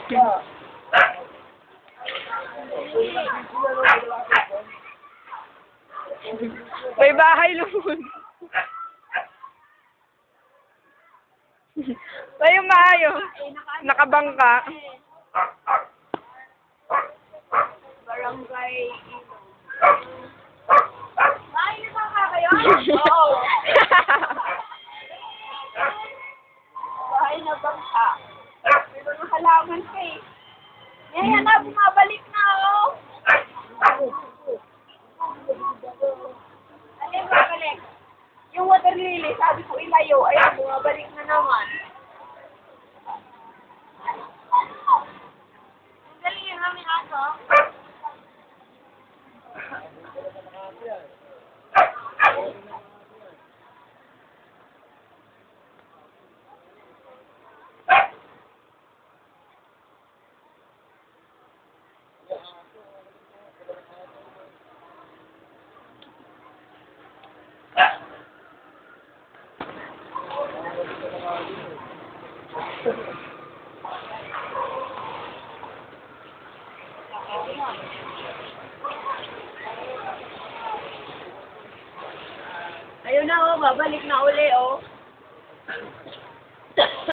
May bahay lumon. Tayo maayos. Nakabangka. Barangay. Bahay na ba kayo? Oo. Bahay na bangka. May mga halaman ka eh. Yan na, bumabalik na oh. Ano yung babalik? Yung water lily, sabi ko ilayo. Ayun, bumabalik na naman. Ang galing yung aming aso. Ayun na oh, babalik na uli oh.